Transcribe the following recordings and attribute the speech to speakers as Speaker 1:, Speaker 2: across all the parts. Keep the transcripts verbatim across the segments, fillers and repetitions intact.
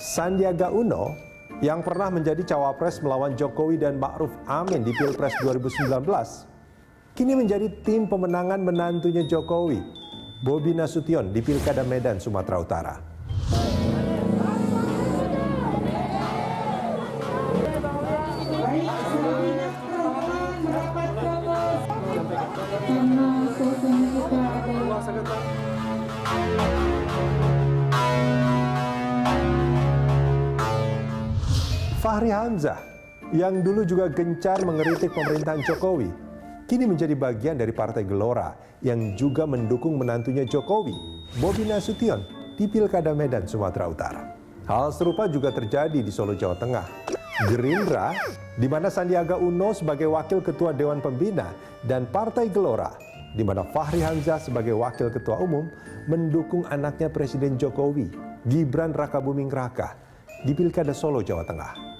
Speaker 1: Sandiaga Uno yang pernah menjadi cawapres melawan Jokowi dan Ma'ruf Amin di Pilpres dua ribu sembilan belas, kini menjadi tim pemenangan menantunya Jokowi, Bobi Nasution di Pilkada Medan, Sumatera Utara. Fahri Hamzah yang dulu juga gencar mengeritik pemerintahan Jokowi, kini menjadi bagian dari Partai Gelora yang juga mendukung menantunya Jokowi, Bobi Nasution, di Pilkada Medan, Sumatera Utara. Hal serupa juga terjadi di Solo, Jawa Tengah. Gerindra, di mana Sandiaga Uno sebagai Wakil Ketua Dewan Pembina, dan Partai Gelora, di mana Fahri Hamzah sebagai Wakil Ketua Umum, mendukung anaknya Presiden Jokowi, Gibran Rakabuming Raka, di Pilkada Solo, Jawa Tengah.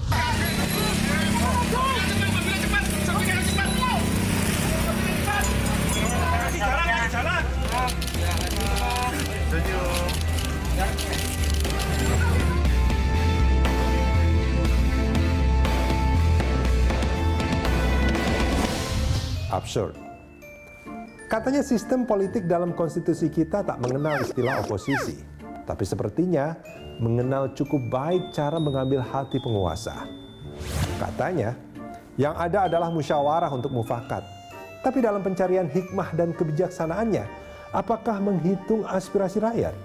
Speaker 1: Absurd. Katanya sistem politik dalam konstitusi kita tak mengenal istilah oposisi, tapi sepertinya mengenal cukup baik cara mengambil hati penguasa. Katanya, yang ada adalah musyawarah untuk mufakat. Tapi dalam pencarian hikmah dan kebijaksanaannya, apakah menghitung aspirasi rakyat?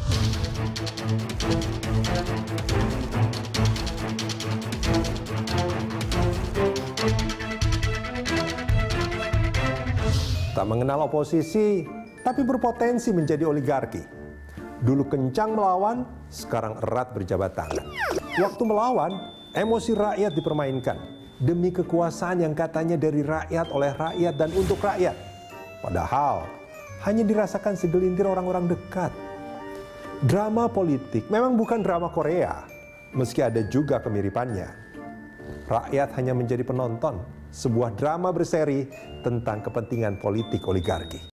Speaker 1: Tak mengenal oposisi, tapi berpotensi menjadi oligarki. Dulu kencang melawan, sekarang erat berjabat tangan. Waktu melawan, emosi rakyat dipermainkan demi kekuasaan yang katanya dari rakyat, oleh rakyat, dan untuk rakyat. Padahal hanya dirasakan segelintir orang-orang dekat. Drama politik memang bukan drama Korea, meski ada juga kemiripannya. Rakyat hanya menjadi penonton sebuah drama berseri tentang kepentingan politik oligarki.